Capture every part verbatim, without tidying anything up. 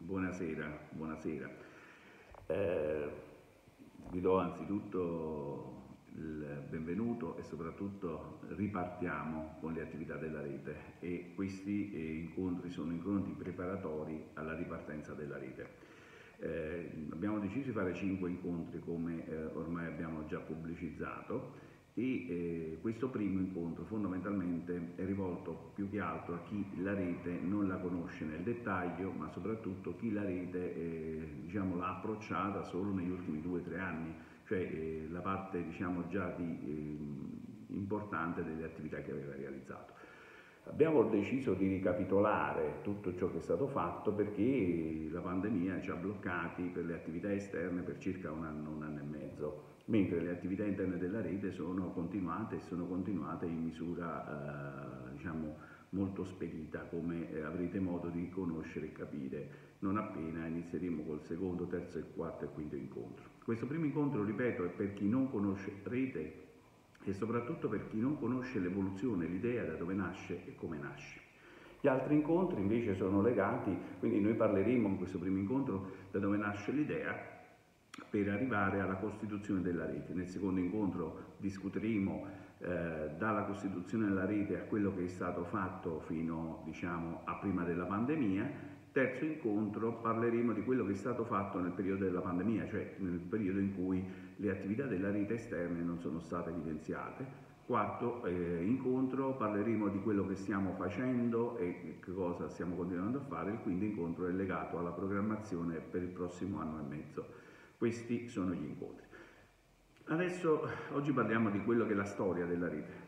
buonasera, buonasera. Eh, vi do anzitutto il benvenuto e soprattutto ripartiamo con le attività della rete e questi eh, incontri sono incontri preparatori alla ripartenza della rete. Eh, abbiamo deciso di fare cinque incontri come eh, ormai abbiamo già pubblicizzato e eh, questo primo incontro fondamentalmente è rivolto più che altro a chi la rete non la conosce nel dettaglio, ma soprattutto chi la rete eh, diciamo, l'ha approcciata solo negli ultimi due o tre anni, cioè eh, la parte diciamo, già di, eh, importante delle attività che aveva realizzato. Abbiamo deciso di ricapitolare tutto ciò che è stato fatto perché la pandemia ci ha bloccati per le attività esterne per circa un anno, un anno e mezzo, mentre le attività interne della rete sono continuate e sono continuate in misura eh, diciamo, molto spedita, come avrete modo di conoscere e capire non appena inizieremo col secondo, terzo, il quarto e quinto incontro. Questo primo incontro, ripeto, è per chi non conosce rete e soprattutto per chi non conosce l'evoluzione, l'idea da dove nasce e come nasce. Gli altri incontri invece sono legati, quindi noi parleremo in questo primo incontro da dove nasce l'idea per arrivare alla costituzione della rete. Nel secondo incontro discuteremo eh, dalla costituzione della rete a quello che è stato fatto fino diciamo, a prima della pandemia. Terzo incontro parleremo di quello che è stato fatto nel periodo della pandemia, cioè nel periodo in cui le attività della rete esterne non sono state evidenziate. Quarto eh, incontro parleremo di quello che stiamo facendo e che cosa stiamo continuando a fare. Il quinto incontro è legato alla programmazione per il prossimo anno e mezzo. Questi sono gli incontri. Adesso, oggi parliamo di quello che è la storia della rete.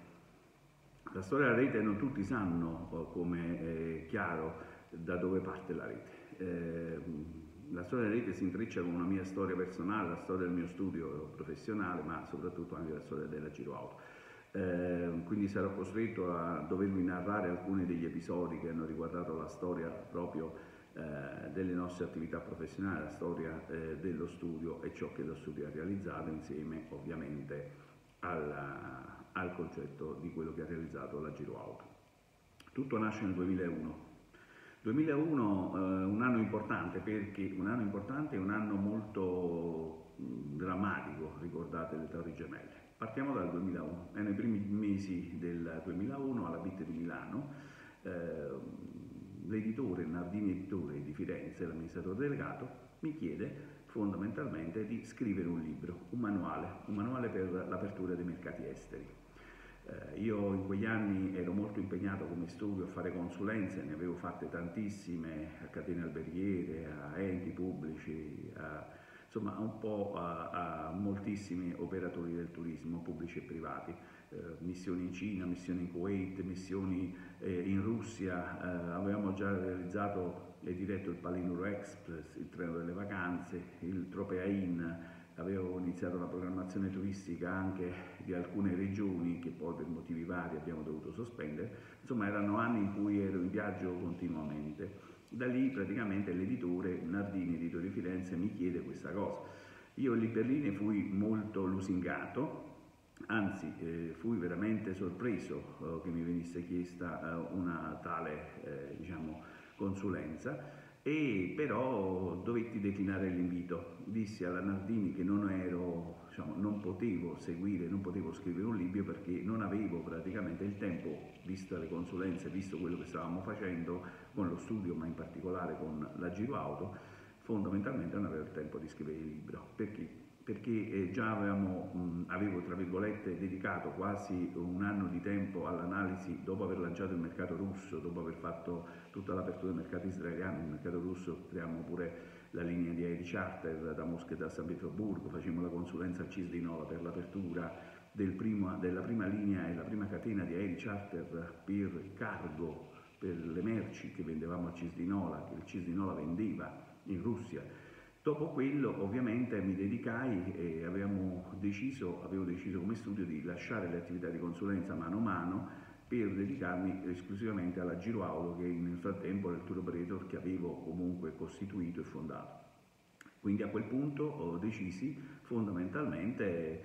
La storia della rete non tutti sanno, come è chiaro, da dove parte la rete. Eh, la storia della rete si intreccia con una mia storia personale, la storia del mio studio professionale, ma soprattutto anche la storia della Giro Auto. Eh, quindi sarò costretto a dovervi narrare alcuni degli episodi che hanno riguardato la storia proprio eh, delle nostre attività professionali, la storia eh, dello studio e ciò che lo studio ha realizzato insieme ovviamente alla, al concetto di quello che ha realizzato la Giro Auto. Tutto nasce nel duemilauno. duemilauno è eh, un anno importante perché un anno importante è un anno molto mh, drammatico, ricordate le Torri Gemelle. Partiamo dal duemilauno, è nei primi mesi del duemilauno alla B I T di Milano, eh, l'editore Nardini Editore di Firenze, l'amministratore delegato, mi chiede fondamentalmente di scrivere un libro, un manuale, un manuale per l'apertura dei mercati esteri. Eh, io in quegli anni ero molto impegnato come studio a fare consulenze, ne avevo fatte tantissime a catene alberghiere, a enti pubblici, a, insomma un po' a, a moltissimi operatori del turismo, pubblici e privati, eh, missioni in Cina, missioni in Kuwait, missioni eh, in Russia, eh, avevamo già realizzato e diretto il Palinuro Express, il treno delle vacanze, il Tropea Inn. Avevo iniziato la programmazione turistica anche di alcune regioni che poi per motivi vari abbiamo dovuto sospendere. Insomma erano anni in cui ero in viaggio continuamente. Da lì praticamente l'editore Nardini, editore di Firenze, mi chiede questa cosa. Io lì per lì ne fui molto lusingato, anzi eh, fui veramente sorpreso eh, che mi venisse chiesta eh, una tale eh, diciamo, consulenza. E però dovetti declinare l'invito. Dissi alla Nardini che non ero, diciamo, non potevo seguire, non potevo scrivere un libro perché non avevo praticamente il tempo, visto le consulenze, visto quello che stavamo facendo con lo studio, ma in particolare con la Giro Auto, fondamentalmente non avevo il tempo di scrivere il libro. Perché? Perché eh, già avevamo, mh, avevo tra virgolette dedicato quasi un anno di tempo all'analisi dopo aver lanciato il mercato russo, dopo aver fatto tutta l'apertura del mercato israeliano, il mercato russo, creiamo pure la linea di aerei charter da Mosca e da San Pietroburgo, facciamo la consulenza al C I S di Nola per l'apertura del primo, della prima linea e la prima catena di aerei charter per cargo, per le merci che vendevamo al C I S di Nola, che il C I S di Nola vendeva in Russia. Dopo quello ovviamente mi dedicai e avevamo deciso, avevo deciso come studio di lasciare le attività di consulenza mano a mano per dedicarmi esclusivamente alla Giro Auto che nel frattempo era il tour operator che avevo comunque costituito e fondato. Quindi a quel punto ho decisi fondamentalmente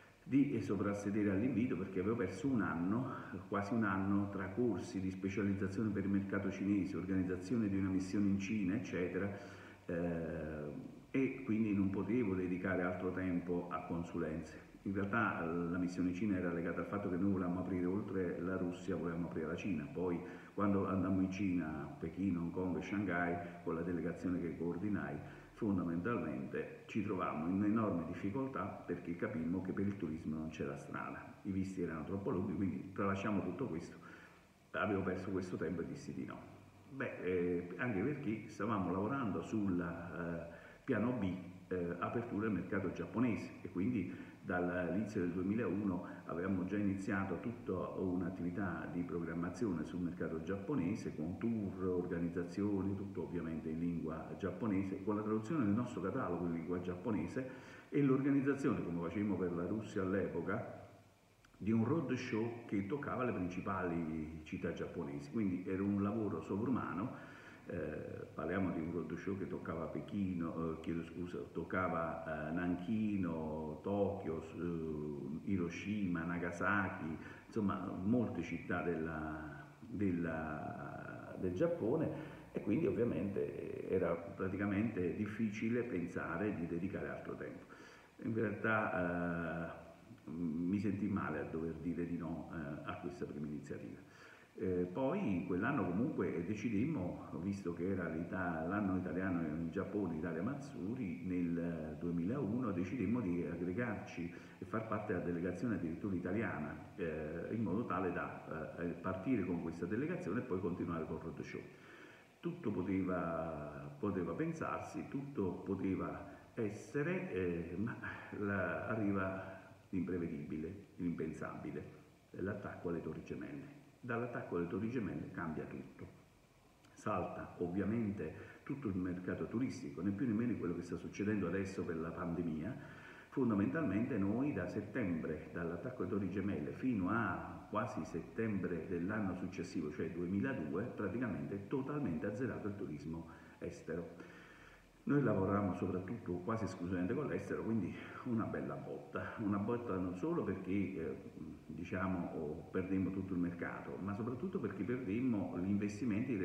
di soprassedere all'invito perché avevo perso un anno, quasi un anno, tra corsi di specializzazione per il mercato cinese, organizzazione di una missione in Cina, eccetera, eh, e quindi non potevo dedicare altro tempo a consulenze. In realtà la missione Cina era legata al fatto che noi volevamo aprire, oltre la Russia, volevamo aprire la Cina. Poi quando andammo in Cina, Pechino, Hong Kong e Shanghai, con la delegazione che coordinai, fondamentalmente ci trovammo in enorme difficoltà perché capimmo che per il turismo non c'era strada, i visti erano troppo lunghi, quindi tralasciamo tutto questo. Avevo perso questo tempo e dissi di no. Beh, eh, anche perché stavamo lavorando sul eh, piano B, eh, apertura del mercato giapponese, e quindi dall'inizio del duemilauno avevamo già iniziato tutta un'attività di programmazione sul mercato giapponese, con tour, organizzazioni, tutto ovviamente in lingua giapponese, con la traduzione del nostro catalogo in lingua giapponese e l'organizzazione, come facevamo per la Russia all'epoca, di un roadshow che toccava le principali città giapponesi. Quindi era un lavoro sovrumano. Eh, parliamo di un roadshow che toccava Pechino, eh, chiedo scusa, toccava eh, Nanchino, Tokyo, eh, Hiroshima, Nagasaki, insomma molte città della, della, del Giappone, e quindi ovviamente era praticamente difficile pensare di dedicare altro tempo. In realtà eh, mi sentii male a dover dire di no eh, a questa prima iniziativa. Eh, poi in quell'anno comunque decidemmo, visto che era l'anno italiano in Giappone, Italia Matsuri, nel duemilauno decidemmo di aggregarci e far parte della delegazione addirittura italiana, eh, in modo tale da eh, partire con questa delegazione e poi continuare col roadshow. Tutto poteva, poteva pensarsi, tutto poteva essere, eh, ma la, arriva l'imprevedibile, l'impensabile, l'attacco alle Torri Gemelle. Dall'attacco alle Torri Gemelle cambia tutto. Salta ovviamente tutto il mercato turistico, né più né meno quello che sta succedendo adesso per la pandemia. Fondamentalmente noi da settembre, dall'attacco alle Torri Gemelle fino a quasi settembre dell'anno successivo, cioè duemiladue, praticamente totalmente azzerato il turismo estero. Noi lavoravamo soprattutto quasi esclusivamente con l'estero, quindi una bella botta, una botta non solo perché eh, diciamo, oh, perdemmo tutto il mercato, ma soprattutto perché perdemmo gli investimenti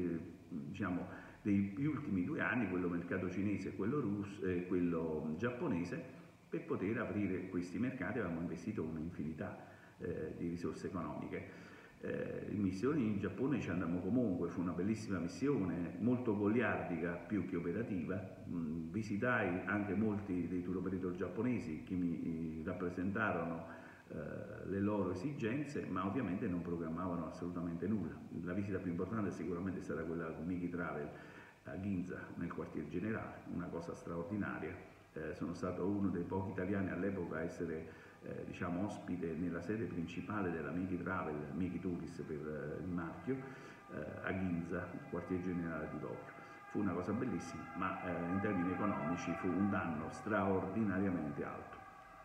diciamo, dei ultimi due anni, quello mercato cinese e quello, russo, eh, quello giapponese. Per poter aprire questi mercati avevamo investito un'infinità eh, di risorse economiche. Eh, in missioni in Giappone ci andammo comunque, fu una bellissima missione, molto goliardica più che operativa. Mm, visitai anche molti dei tour operator giapponesi che mi rappresentarono eh, le loro esigenze, ma ovviamente non programmavano assolutamente nulla. La visita più importante sicuramente è stata quella con Miki Travel a Ginza, nel quartier generale, una cosa straordinaria. Eh, sono stato uno dei pochi italiani all'epoca a essere eh, diciamo, ospite nella sede principale della Miki Travel, Miki Tourist per eh, il marchio, eh, a Ginza, quartier generale di Tokyo. Fu una cosa bellissima, ma eh, in termini economici fu un danno straordinariamente alto.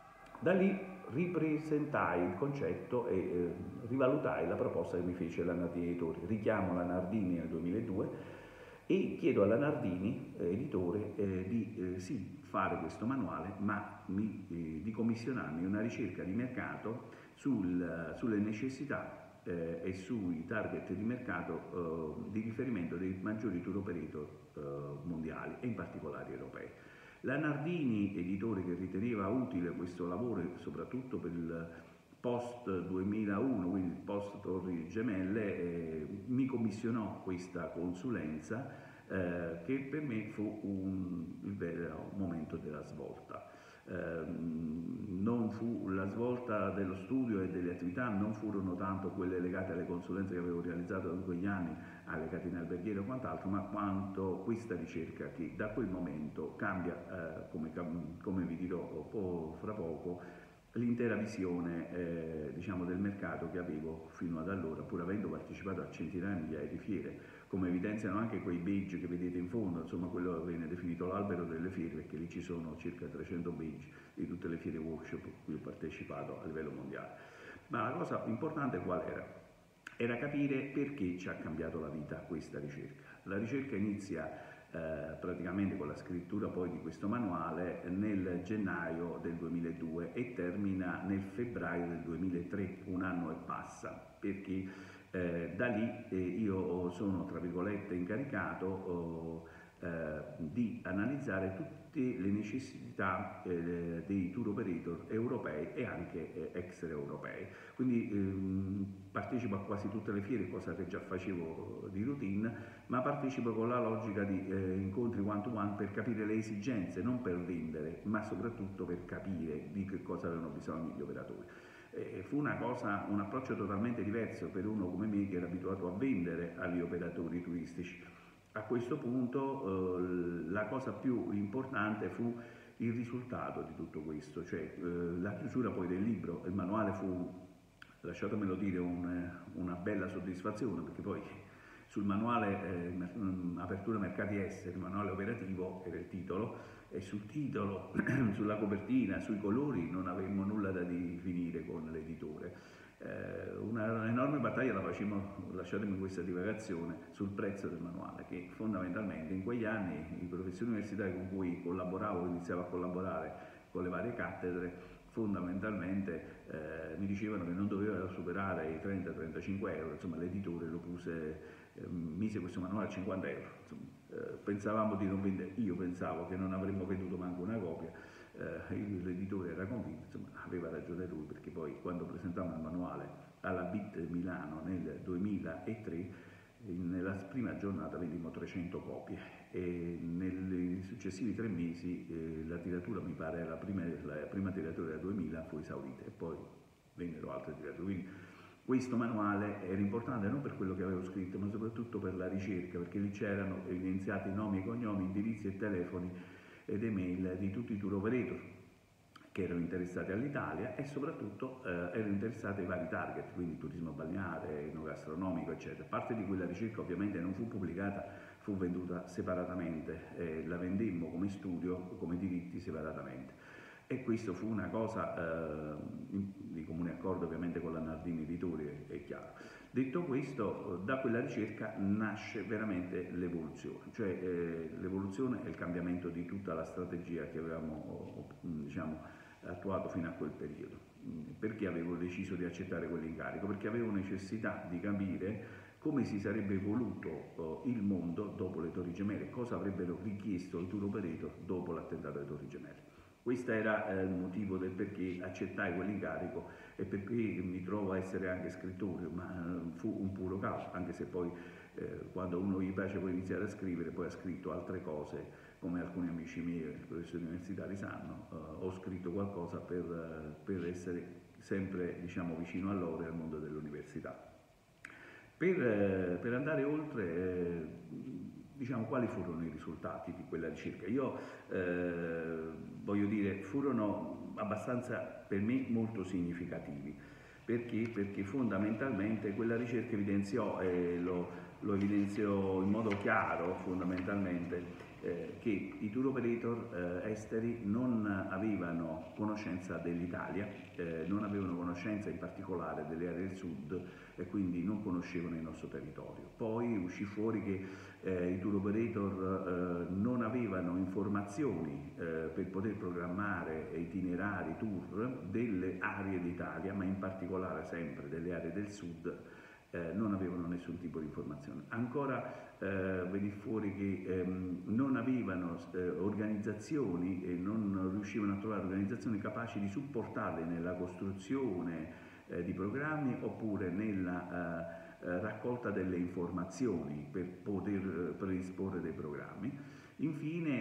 Da lì ripresentai il concetto e eh, rivalutai la proposta che mi fece la Nardini Editori. Richiamo la Nardini nel duemiladue e chiedo alla Nardini, eh, editore, eh, di eh, sì, fare questo manuale, ma mi, eh, di commissionarmi una ricerca di mercato sul, sulle necessità eh, e sui target di mercato eh, di riferimento dei maggiori tour operator eh, mondiali e in particolare europei. La Nardini, editore che riteneva utile questo lavoro soprattutto per il post duemilauno, quindi post Torri Gemelle, eh, mi commissionò questa consulenza eh, che per me fu un, il vero momento della svolta. Eh, non fu la svolta dello studio e delle attività, non furono tanto quelle legate alle consulenze che avevo realizzato in quegli anni, alle catene alberghiere o quant'altro, ma quanto questa ricerca che da quel momento cambia, eh, come, come vi dirò po fra poco, l'intera visione eh, diciamo, del mercato che avevo fino ad allora, pur avendo partecipato a centinaia di migliaia di fiere, come evidenziano anche quei badge che vedete in fondo, insomma quello viene definito l'albero delle fiere, perché lì ci sono circa trecento badge di tutte le fiere workshop a cui ho partecipato a livello mondiale. Ma la cosa importante qual era? Era capire perché ci ha cambiato la vita questa ricerca. La ricerca inizia Eh, praticamente con la scrittura poi di questo manuale nel gennaio del duemiladue e termina nel febbraio del duemilatré, un anno e passa, perché eh, da lì eh, io sono tra virgolette incaricato oh, eh, di analizzare tutte le necessità eh, dei tour operator europei e anche eh, extraeuropei. Quindi ehm, partecipo a quasi tutte le fiere, cosa che già facevo di routine, ma partecipo con la logica di eh, incontri one to one per capire le esigenze, non per vendere, ma soprattutto per capire di che cosa avevano bisogno gli operatori. Eh, fu una cosa, un approccio totalmente diverso per uno come me che era abituato a vendere agli operatori turistici. A questo punto eh, la cosa più importante fu il risultato di tutto questo, cioè eh, la chiusura poi del libro. Il manuale fu, lasciatemelo dire, un, una bella soddisfazione, perché poi sul manuale eh, Apertura Mercati Esteri, il manuale operativo era il titolo, e sul titolo, sulla copertina, sui colori non avemmo nulla da definire con l'editore. Eh, una enorme battaglia la facemmo, lasciatemi questa divagazione, sul prezzo del manuale, che fondamentalmente in quegli anni i professori universitari con cui collaboravo, iniziavo a collaborare con le varie cattedre, fondamentalmente eh, mi dicevano che non doveva superare i trenta trentacinque euro, insomma l'editore lo puse, eh, mise questo manuale a cinquanta euro, insomma, eh, pensavamo di non vendere, io pensavo che non avremmo venduto manco una copia. Eh, l'editore era convinto, insomma, aveva ragione lui, perché poi quando presentammo il manuale alla B I T Milano nel duemilatré, nella prima giornata vendimmo trecento copie e nei successivi tre mesi eh, la tiratura, mi pare, la prima, la prima tiratura del duemila fu esaurita e poi vennero altre tirature. Quindi questo manuale era importante non per quello che avevo scritto, ma soprattutto per la ricerca, perché lì c'erano evidenziati nomi e cognomi, indirizzi e telefoni ed email di tutti i tour operator che erano interessati all'Italia e soprattutto eh, erano interessati ai vari target, quindi turismo balneare, enogastronomico, eccetera. Parte di quella ricerca ovviamente non fu pubblicata, fu venduta separatamente, eh, la vendemmo come studio, come diritti separatamente. E questo fu una cosa eh, di comune accordo ovviamente con la Nardini Editori, è, è chiaro. Detto questo, da quella ricerca nasce veramente l'evoluzione, cioè eh, l'evoluzione è il cambiamento di tutta la strategia che avevamo diciamo, attuato fino a quel periodo. Perché avevo deciso di accettare quell'incarico? Perché avevo necessità di capire come si sarebbe evoluto eh, il mondo dopo le Torri Gemelle, cosa avrebbero richiesto i tour operator dopo l'attentato alle Torri Gemelle. Questo era eh, il motivo del perché accettai quell'incarico e perché mi trovo a essere anche scrittore, ma eh, fu un puro caso, anche se poi eh, quando uno gli piace poi iniziare a scrivere, poi ha scritto altre cose, come alcuni amici miei, professori universitari sanno, eh, ho scritto qualcosa per, eh, per essere sempre diciamo, vicino a loro e al mondo dell'università. Per, eh, per andare oltre, eh, diciamo, quali furono i risultati di quella ricerca? Io eh, voglio dire, furono abbastanza per me molto significativi. Perché? Perché fondamentalmente quella ricerca evidenziò, e lo, lo evidenziò in modo chiaro fondamentalmente, eh, che i tour operator eh, esteri non avevano conoscenza dell'Italia, eh, non avevano conoscenza in particolare delle aree del sud e quindi non conoscevano il nostro territorio. Poi uscì fuori che eh, i tour operator eh, non avevano informazioni eh, per poter programmare itinerari tour delle aree d'Italia, ma in particolare sempre delle aree del sud, eh, non avevano nessun tipo di informazione. Ancora eh, venì fuori che ehm, non avevano eh, organizzazioni e non riuscivano a trovare organizzazioni capaci di supportarle nella costruzione eh, di programmi oppure nella eh, eh, raccolta delle informazioni per poter eh, predisporre dei programmi. Infine,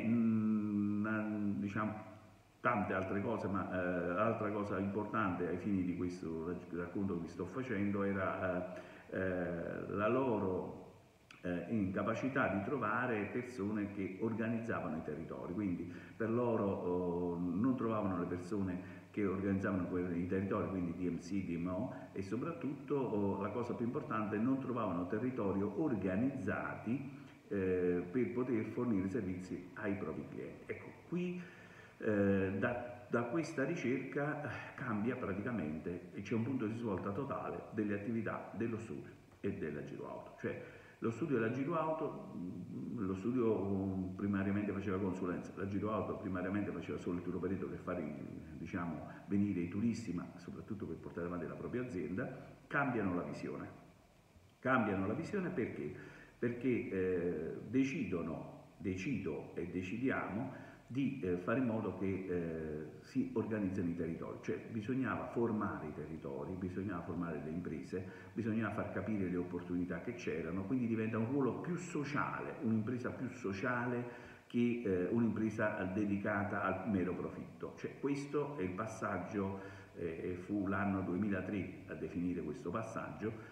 mh, diciamo, tante altre cose, ma eh, l'altra cosa importante ai fini di questo racconto che vi sto facendo era eh, eh, la loro eh, incapacità di trovare persone che organizzavano i territori, quindi per loro oh, non trovavano le persone che organizzavano i territori, quindi D M C, D M O, e soprattutto oh, la cosa più importante, non trovavano territori organizzati eh, per poter fornire servizi ai propri clienti. Ecco, qui eh, da Da questa ricerca cambia praticamente e c'è un punto di svolta totale delle attività dello studio e della giroauto. Cioè lo studio della giroauto, lo studio primariamente faceva consulenza, la giroauto primariamente faceva solo il tour operator per fare diciamo, venire i turisti, ma soprattutto per portare avanti la propria azienda. Cambiano la visione. Cambiano la visione perché? Perché eh, decidono decido e decidiamo di eh, fare in modo che eh, si organizzino i territori, cioè bisognava formare i territori, bisognava formare le imprese, bisognava far capire le opportunità che c'erano, quindi diventa un ruolo più sociale, un'impresa più sociale che eh, un'impresa dedicata al mero profitto. Cioè, questo è il passaggio, eh, fu l'anno duemilatré a definire questo passaggio,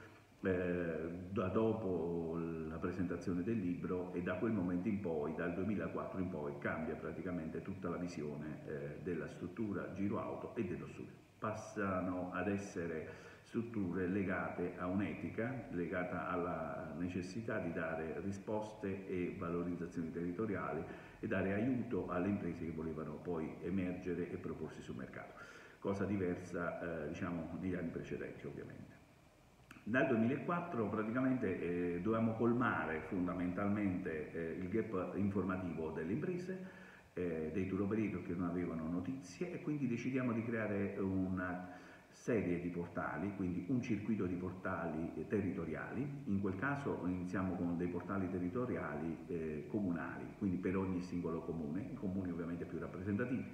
eh, da dopo la presentazione del libro, e da quel momento in poi, dal duemilaquattro in poi, cambia praticamente tutta la visione eh, della struttura Giro Auto e dello studio. Passano ad essere strutture legate a un'etica, legata alla necessità di dare risposte e valorizzazioni territoriali e dare aiuto alle imprese che volevano poi emergere e proporsi sul mercato, cosa diversa eh, diciamo negli anni precedenti ovviamente. Dal duemilaquattro praticamente eh, dovevamo colmare fondamentalmente eh, il gap informativo delle imprese, eh, dei tour operator che non avevano notizie, e quindi decidiamo di creare una serie di portali, quindi un circuito di portali eh, territoriali. In quel caso iniziamo con dei portali territoriali eh, comunali, quindi per ogni singolo comune, i comuni ovviamente più rappresentativi.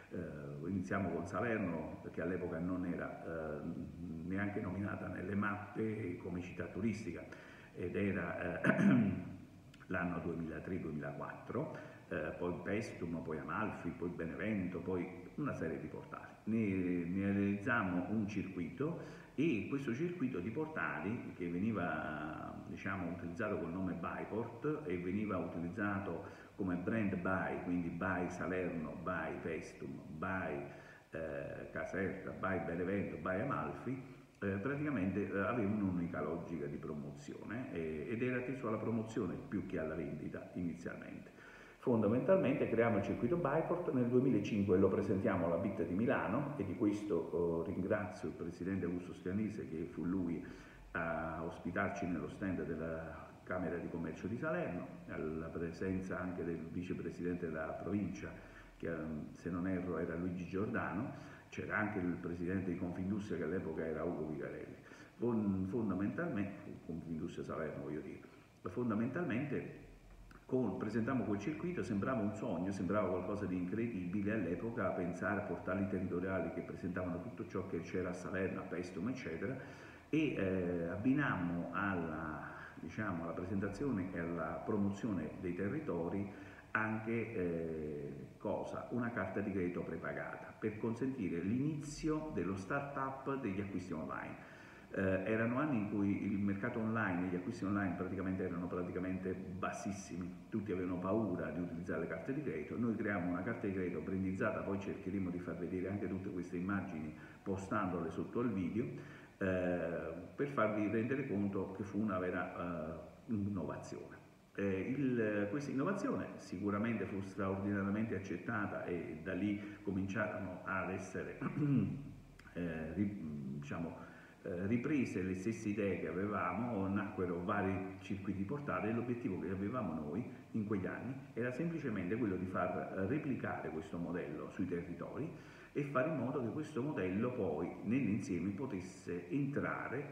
Eh, iniziamo con Salerno, che all'epoca non era eh, neanche nominata nelle mappe come città turistica, ed era eh, l'anno duemilatré duemilaquattro, eh, poi Pestum, poi Amalfi, poi Benevento, poi una serie di portali. Ne, ne realizziamo un circuito, e questo circuito di portali, che veniva diciamo utilizzato col nome Byport e veniva utilizzato come brand By, quindi By Salerno, By Pestum, By eh, Caserta, By Benevento, By Amalfi, eh, praticamente eh, aveva un'unica logica di promozione eh, ed era teso alla promozione più che alla vendita inizialmente. Fondamentalmente creiamo il circuito Byport, nel duemilacinque lo presentiamo alla B I T di Milano, e di questo eh, ringrazio il presidente Augusto Stianese, che fu lui a ospitarci nello stand della Camera di Commercio di Salerno, alla presenza anche del vicepresidente della provincia, che se non erro era Luigi Giordano, c'era anche il presidente di Confindustria, che all'epoca era Ugo Vigarelli. Fondamentalmente, Confindustria Salerno voglio dire, fondamentalmente con, presentammo quel circuito, sembrava un sogno, sembrava qualcosa di incredibile all'epoca pensare a portali territoriali che presentavano tutto ciò che c'era a Salerno, a Pestum, eccetera, e eh, abbinammo alla, diciamo, alla presentazione e alla promozione dei territori anche eh, cosa? Una carta di credito prepagata per consentire l'inizio dello start-up degli acquisti online. Eh, erano anni in cui il mercato online, gli acquisti online praticamente erano praticamente bassissimi, tutti avevano paura di utilizzare le carte di credito. Noi creiamo una carta di credito brandizzata, poi cercheremo di far vedere anche tutte queste immagini postandole sotto al video, eh, per farvi rendere conto che fu una vera eh, innovazione. Eh, il, questa innovazione sicuramente fu straordinariamente accettata, e da lì cominciarono ad essere eh, ri, diciamo, eh, riprese le stesse idee che avevamo, nacquero vari circuiti portali, e l'obiettivo che avevamo noi in quegli anni era semplicemente quello di far replicare questo modello sui territori e fare in modo che questo modello poi nell'insieme potesse entrare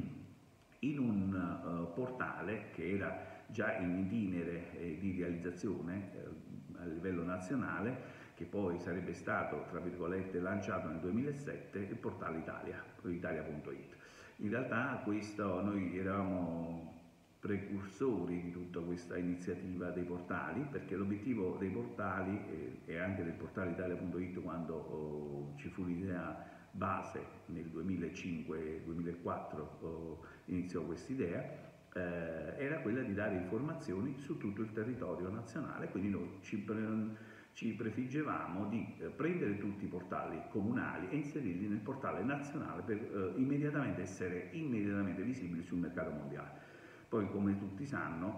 in un uh, portale che era già in itinere eh, di realizzazione eh, a livello nazionale, che poi sarebbe stato, tra virgolette, lanciato nel duemilasette, il portale Italia, italia punto it. In realtà questo, noi eravamo precursori di tutta questa iniziativa dei portali, perché l'obiettivo dei portali eh, e anche del portale italia punto it, quando oh, ci fu l'idea base nel duemilacinque duemilaquattro, oh, iniziò questa idea, Eh, era quella di dare informazioni su tutto il territorio nazionale. Quindi noi ci, pre ci prefiggevamo di eh, prendere tutti i portali comunali e inserirli nel portale nazionale per eh, immediatamente essere immediatamente visibili sul mercato mondiale. Poi, come tutti sanno,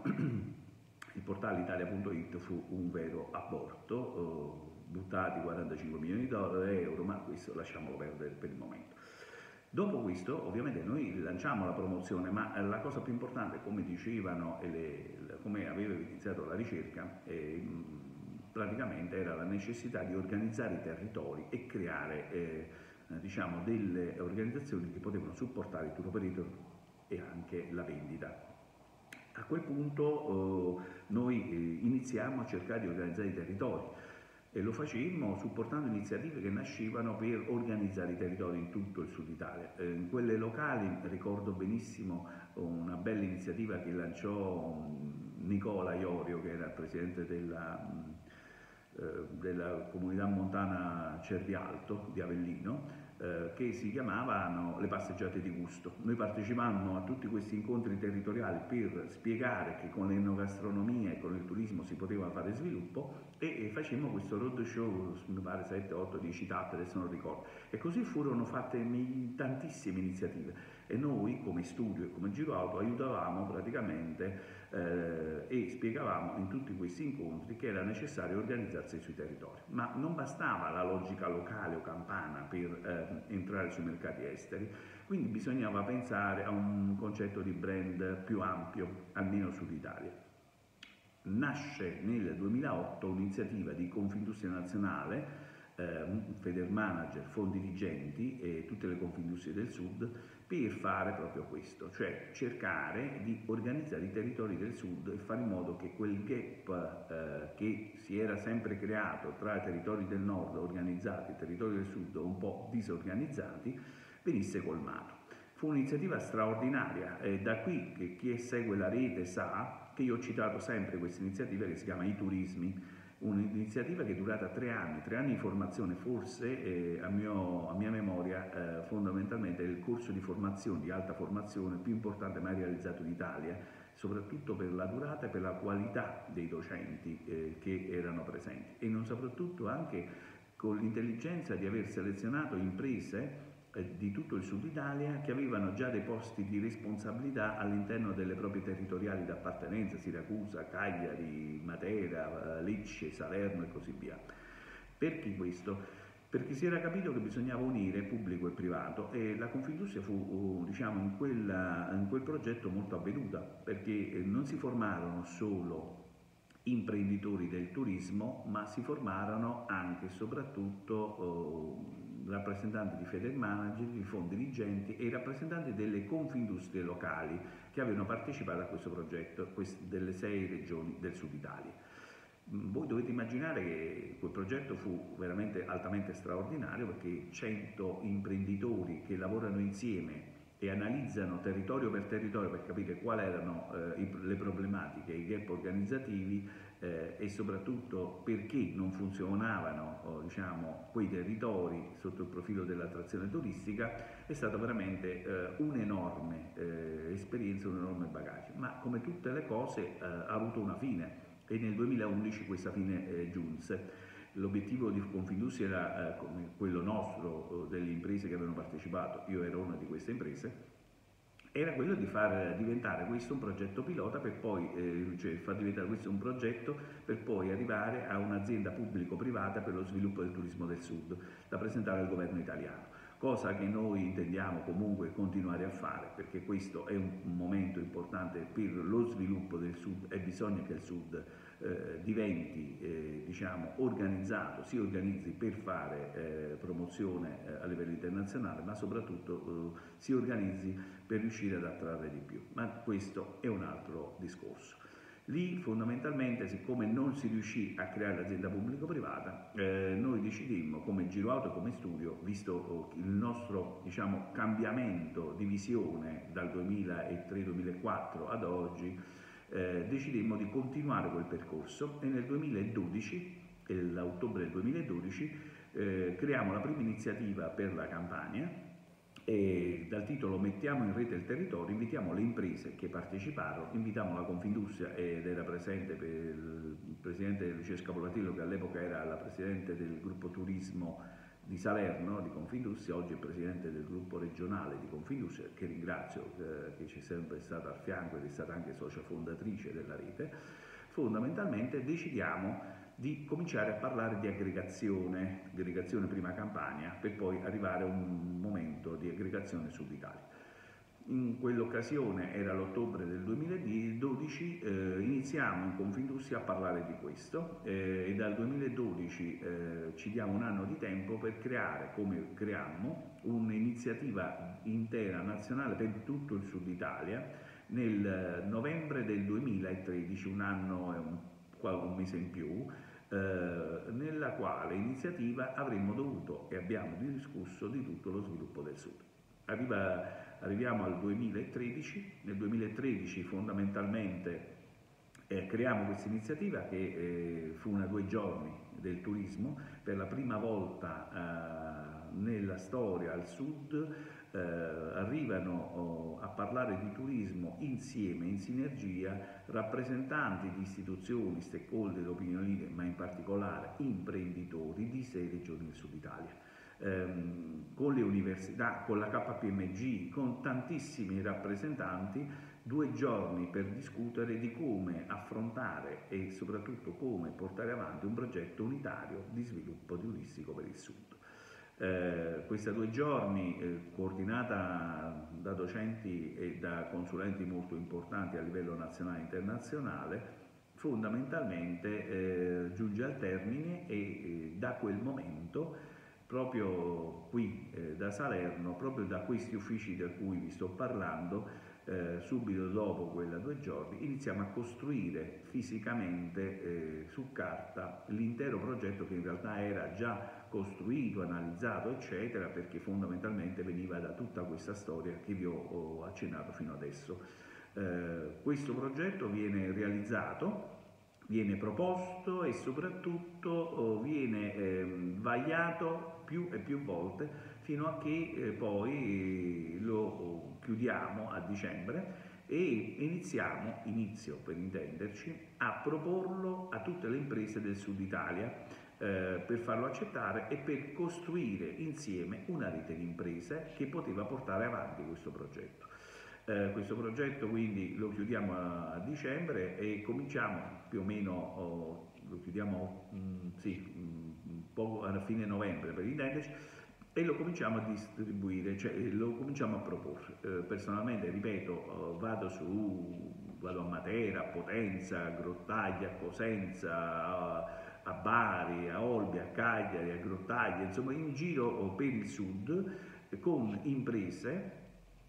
il portale italia punto it fu un vero aborto, eh, buttati quarantacinque milioni di euro, ma questo lasciamolo perdere per il momento. Dopo questo ovviamente noi lanciamo la promozione, ma la cosa più importante, come dicevano e le, come aveva iniziato la ricerca, eh, praticamente era la necessità di organizzare i territori e creare eh, diciamo delle organizzazioni che potevano supportare il tour operator e anche la vendita. A quel punto eh, noi eh, iniziamo iniziamo a cercare di organizzare i territori e lo facemmo supportando iniziative che nascevano per organizzare i territori in tutto il sud Italia. Eh, in quelle locali ricordo benissimo una bella iniziativa che lanciò Nicola Iorio, che era il presidente della, eh, della comunità montana Cerrialto di Avellino, eh, che si chiamavano le passeggiate di gusto. Noi partecipammo a tutti questi incontri territoriali per spiegare che con l'enogastronomia e con il turismo si poteva fare sviluppo e, e facemmo questo road show, mi pare sette, otto, dieci tappe, adesso non ricordo. E così furono fatte tantissime iniziative e noi come studio e come Giro Auto aiutavamo praticamente eh, e spiegavamo in tutti questi incontri che era necessario organizzarsi sui territori. Ma non bastava la logica locale o campana per eh, entrare sui mercati esteri, quindi bisognava pensare a un concetto di brand più ampio, almeno sull'Italia. Nasce nel duemilaotto un'iniziativa di Confindustria Nazionale, eh, Federmanager, fondi dirigenti e tutte le Confindustrie del Sud per fare proprio questo, cioè cercare di organizzare i territori del Sud e fare in modo che quel gap eh, che si era sempre creato tra i territori del Nord organizzati e i territori del Sud un po' disorganizzati venisse colmato. Fu un'iniziativa straordinaria e da qui che chi segue la rete sa che io ho citato sempre questa iniziativa che si chiama I Turismi, un'iniziativa che è durata tre anni, tre anni di formazione, forse eh, a, mio, a mia memoria eh, fondamentalmente è il corso di formazione, di alta formazione più importante mai realizzato in Italia, soprattutto per la durata e per la qualità dei docenti eh, che erano presenti e non soprattutto anche con l'intelligenza di aver selezionato imprese di tutto il sud Italia che avevano già dei posti di responsabilità all'interno delle proprie territoriali d'appartenenza, Siracusa, Cagliari, Matera, Lecce, Salerno e così via. Perché questo? Perché si era capito che bisognava unire pubblico e privato e la Confindustria fu diciamo, in, quella, in quel progetto molto avveduta, perché non si formarono solo imprenditori del turismo, ma si formarono anche e soprattutto eh, rappresentanti di Federmanager, di fondi dirigenti e i rappresentanti delle confindustrie locali che avevano partecipato a questo progetto delle sei regioni del sud Italia. Voi dovete immaginare che quel progetto fu veramente altamente straordinario perché cento imprenditori che lavorano insieme e analizzano territorio per territorio per capire quali erano eh, i, le problematiche, i gap organizzativi eh, e soprattutto perché non funzionavano oh, diciamo, quei territori sotto il profilo dell'attrazione turistica, è stata veramente eh, un'enorme eh, esperienza, un enorme bagaglio, ma come tutte le cose eh, ha avuto una fine e nel duemilaundici questa fine eh, giunse. L'obiettivo di Confindustria era eh, come quello nostro, eh, delle imprese che avevano partecipato, io ero una di queste imprese, era quello di far diventare questo un progetto pilota per poi, eh, cioè far diventare questo un progetto per poi arrivare a un'azienda pubblico-privata per lo sviluppo del turismo del Sud, da presentare al governo italiano. Cosa che noi intendiamo comunque continuare a fare perché questo è un, un momento importante per lo sviluppo del Sud e bisogna che il Sud eh, diventi eh, diciamo, organizzato, si organizzi per fare eh, promozione eh, a livello internazionale ma soprattutto eh, si organizzi per riuscire ad attrarre di più, ma questo è un altro discorso. Lì fondamentalmente, siccome non si riuscì a creare l'azienda pubblico-privata, eh, noi decidemmo come Giro Auto e come studio, visto il nostro diciamo, cambiamento di visione dal duemilatré duemilaquattro ad oggi, eh, decidemmo di continuare quel percorso e nel duemiladodici, a ottobre del duemiladodici, eh, creiamo la prima iniziativa per la Campania e dal titolo Mettiamo in rete il territorio, invitiamo le imprese che parteciparono, invitiamo la Confindustria ed era presente per il presidente Lucia Scapolatillo che all'epoca era la presidente del gruppo turismo di Salerno di Confindustria, oggi è il presidente del gruppo regionale di Confindustria che ringrazio eh, che ci è sempre stata al fianco ed è stata anche socia fondatrice della rete. Fondamentalmente decidiamo di cominciare a parlare di aggregazione, aggregazione prima Campania, per poi arrivare a un momento di aggregazione Sud Italia. In quell'occasione, era l'ottobre del duemiladodici, eh, iniziamo in Confindustria a parlare di questo eh, e dal duemiladodici eh, ci diamo un anno di tempo per creare, come creammo, un'iniziativa intera nazionale per tutto il Sud Italia nel novembre del duemilatredici, un anno e un mese in più, eh, nella quale iniziativa avremmo dovuto e abbiamo discusso di tutto lo sviluppo del Sud. Arriva, arriviamo al duemilatredici, nel duemilatredici fondamentalmente eh, creiamo questa iniziativa che eh, fu una due giorni del turismo, per la prima volta eh, nella storia al Sud eh, arrivano oh, a parlare di turismo insieme, in sinergia, rappresentanti di istituzioni, stakeholder, opinioni leader, ma in particolare imprenditori di sei regioni del Sud Italia. Ehm, con le università, con la K P M G, con tantissimi rappresentanti, due giorni per discutere di come affrontare e soprattutto come portare avanti un progetto unitario di sviluppo turistico per il Sud. Eh, questa due giorni eh, coordinata da docenti e da consulenti molto importanti a livello nazionale e internazionale, fondamentalmente eh, giunge al termine e eh, da quel momento, proprio qui eh, da Salerno, proprio da questi uffici da cui vi sto parlando, eh, subito dopo quella due giorni, iniziamo a costruire fisicamente eh, su carta l'intero progetto, che in realtà era già costruito, analizzato, eccetera, perché fondamentalmente veniva da tutta questa storia che vi ho, ho accennato fino adesso. Eh, questo progetto viene realizzato, viene proposto e soprattutto oh, viene eh, vagliato più e più volte fino a che eh, poi eh, lo oh, chiudiamo a dicembre e iniziamo, inizio per intenderci, a proporlo a tutte le imprese del Sud Italia eh, per farlo accettare e per costruire insieme una rete di imprese che poteva portare avanti questo progetto. Eh, questo progetto quindi lo chiudiamo a, a dicembre e cominciamo più o meno, oh, lo chiudiamo mh, sì, mh, un po' alla fine novembre per intenderci, e lo cominciamo a distribuire, cioè lo cominciamo a proporre. Eh, personalmente, ripeto, eh, vado su, vado a Matera, a Potenza, a Grottaglia, a Cosenza, a, a Bari, a Olbia, a Cagliari, a Grottaglia, insomma in giro per il Sud eh, con imprese.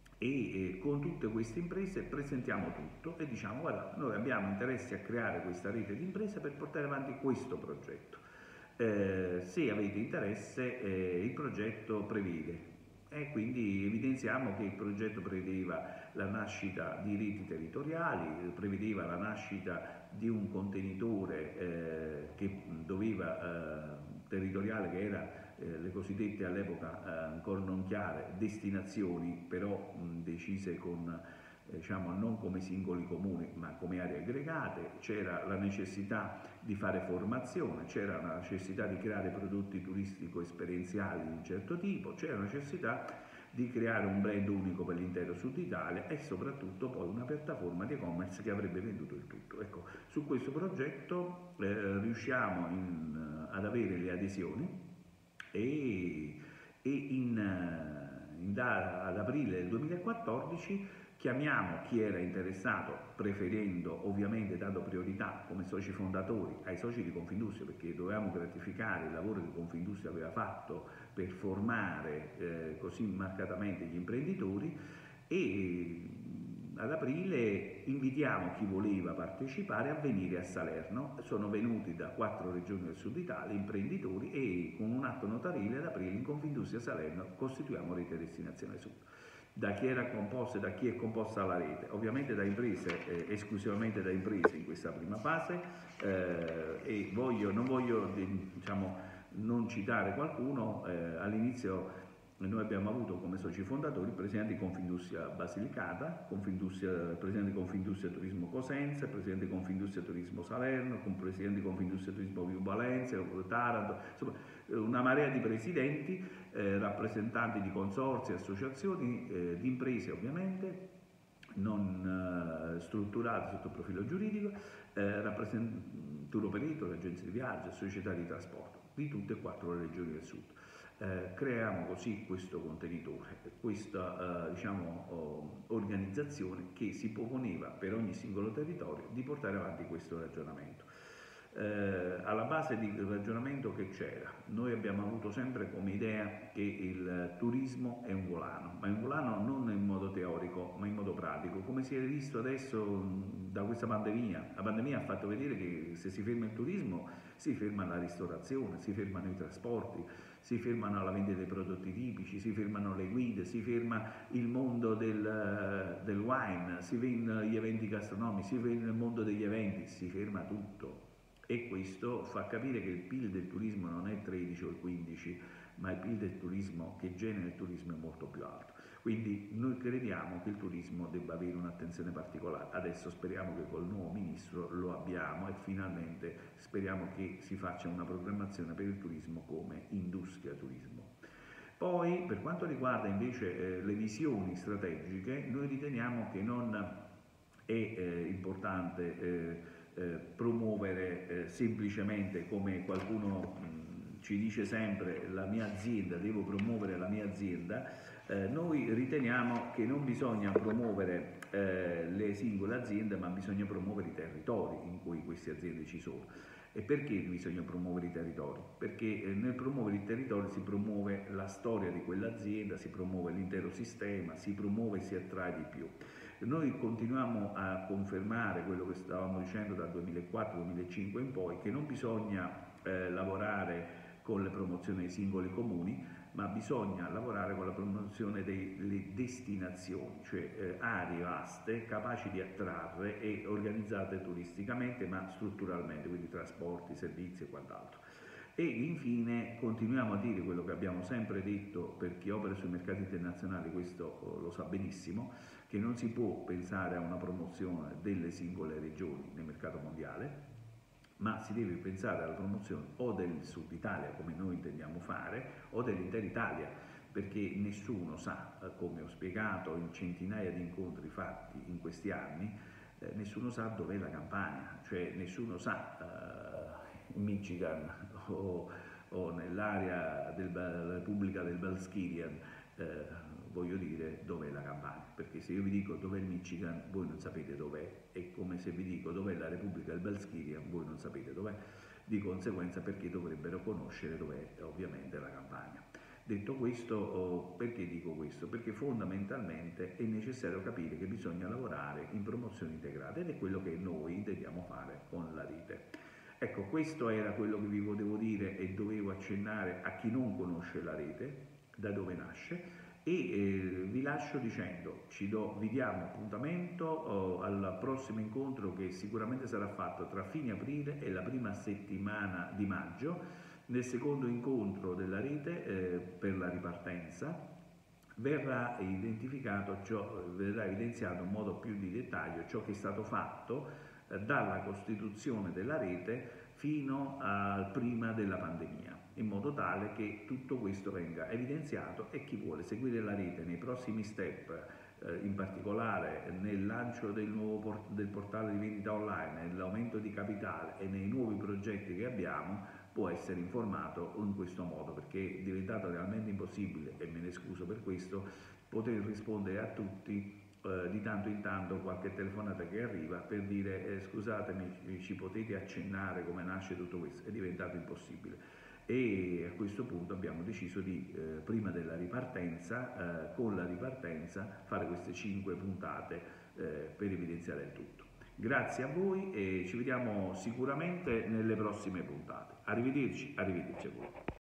E eh, con tutte queste imprese presentiamo tutto e diciamo: guarda, noi abbiamo interesse a creare questa rete di imprese per portare avanti questo progetto. Eh, se avete interesse, eh, il progetto prevede, e quindi evidenziamo che il progetto prevedeva la nascita di reti territoriali, prevedeva la nascita di un contenitore eh, che doveva, eh, territoriale, che era eh, le cosiddette all'epoca eh, ancora non chiare destinazioni, però mh, decise con diciamo non come singoli comuni ma come aree aggregate. C'era la necessità di fare formazione, c'era la necessità di creare prodotti turistico esperienziali di un certo tipo, c'era la necessità di creare un brand unico per l'intero Sud Italia e soprattutto poi una piattaforma di e-commerce che avrebbe venduto il tutto. Ecco, su questo progetto eh, riusciamo in, ad avere le adesioni e, e in, in da, ad aprile del duemilaquattordici chiamiamo chi era interessato, preferendo ovviamente, dando priorità come soci fondatori ai soci di Confindustria, perché dovevamo gratificare il lavoro che Confindustria aveva fatto per formare eh, così marcatamente gli imprenditori, e ad aprile invitiamo chi voleva partecipare a venire a Salerno. Sono venuti da quattro regioni del Sud Italia imprenditori e con un atto notarile ad aprile in Confindustria Salerno costituiamo Rete Destinazione Sud. Da chi era composta, da chi è composta la rete? Ovviamente da imprese, eh, esclusivamente da imprese in questa prima fase, eh, e voglio, non voglio diciamo, non citare qualcuno. Eh, all'inizio noi abbiamo avuto come soci fondatori il presidente di Confindustria Basilicata, Confindustria, il presidente di Confindustria Turismo Cosenza, il presidente di Confindustria Turismo Salerno, il presidente di Confindustria Turismo Vibo Valentia, Taranto, insomma una marea di presidenti, eh, rappresentanti di consorzi, associazioni, eh, di imprese ovviamente, non eh, strutturate sotto il profilo giuridico, eh, rappresent- tour operator, agenzie di viaggio, società di trasporto di tutte e quattro le regioni del Sud. Eh, creiamo così questo contenitore, questa eh, diciamo, oh, organizzazione che si proponeva per ogni singolo territorio di portare avanti questo ragionamento. Eh, alla base del ragionamento che c'era, noi abbiamo avuto sempre come idea che il turismo è un volano, ma è un volano non in modo teorico, ma in modo pratico, come si è visto adesso mh, da questa pandemia. La pandemia ha fatto vedere che se si ferma il turismo, si ferma la ristorazione, si fermano i trasporti, si fermano la vendita dei prodotti tipici, si fermano le guide, si ferma il mondo del, del wine, si fermano gli eventi gastronomici, si ferma il mondo degli eventi, si ferma tutto. E questo fa capire che il P I L del turismo non è tredici o il quindici, ma il P I L del turismo che genera il turismo è molto più alto. Quindi noi crediamo che il turismo debba avere un'attenzione particolare. Adesso speriamo che col nuovo ministro lo abbiamo e finalmente speriamo che si faccia una programmazione per il turismo come industria turismo. Poi per quanto riguarda invece eh, le visioni strategiche, noi riteniamo che non è eh, importante eh, Eh, promuovere eh, semplicemente, come qualcuno mh, ci dice sempre, la mia azienda, devo promuovere la mia azienda. Eh, noi riteniamo che non bisogna promuovere eh, le singole aziende, ma bisogna promuovere i territori in cui queste aziende ci sono. E perché bisogna promuovere i territori? Perché eh, nel promuovere i territori si promuove la storia di quell'azienda, si promuove l'intero sistema, si promuove e si attrae di più. Noi continuiamo a confermare quello che stavamo dicendo dal duemilaquattro duemilacinque in poi, che non bisogna eh, lavorare con le promozioni dei singoli comuni, ma bisogna lavorare con la promozione delle destinazioni, cioè eh, aree vaste, capaci di attrarre e organizzate turisticamente, ma strutturalmente, quindi trasporti, servizi e quant'altro. E infine continuiamo a dire quello che abbiamo sempre detto, per chi opera sui mercati internazionali questo lo sa benissimo, che non si può pensare a una promozione delle singole regioni nel mercato mondiale, ma si deve pensare alla promozione o del Sud Italia, come noi intendiamo fare, o dell'intera Italia, perché nessuno sa, come ho spiegato in centinaia di incontri fatti in questi anni, eh, nessuno sa dov'è la Campania, cioè nessuno sa eh, in Michigan o, o nell'area della Repubblica del Balskirian, eh, voglio dire dov'è la Campania, perché se io vi dico dov'è il Michigan voi non sapete dov'è, è come se vi dico dov'è la Repubblica del Balskirian voi non sapete dov'è, di conseguenza perché dovrebbero conoscere dov'è ovviamente la Campania. Detto questo, oh, perché dico questo? Perché fondamentalmente è necessario capire che bisogna lavorare in promozione integrata ed è quello che noi intendiamo fare con la rete. Ecco, questo era quello che vi volevo dire e dovevo accennare a chi non conosce la rete, da dove nasce. E eh, vi lascio dicendo, ci do, vi diamo appuntamento oh, al prossimo incontro che sicuramente sarà fatto tra fine aprile e la prima settimana di maggio. Nel secondo incontro della rete eh, per la ripartenza verrà identificato, ciò, verrà evidenziato in modo più di dettaglio ciò che è stato fatto eh, dalla costituzione della rete fino a prima della pandemia, in modo tale che tutto questo venga evidenziato e chi vuole seguire la rete nei prossimi step, eh, in particolare nel lancio del nuovo port- del portale di vendita online, nell'aumento di capitale e nei nuovi progetti che abbiamo, può essere informato in questo modo, perché è diventato realmente impossibile, e me ne scuso per questo, poter rispondere a tutti. Eh, di tanto in tanto qualche telefonata che arriva per dire eh, scusatemi, ci potete accennare come nasce tutto questo, è diventato impossibile. E a questo punto abbiamo deciso di, eh, prima della ripartenza, eh, con la ripartenza, fare queste cinque puntate eh, per evidenziare il tutto. Grazie a voi e ci vediamo sicuramente nelle prossime puntate. Arrivederci, arrivederci a voi.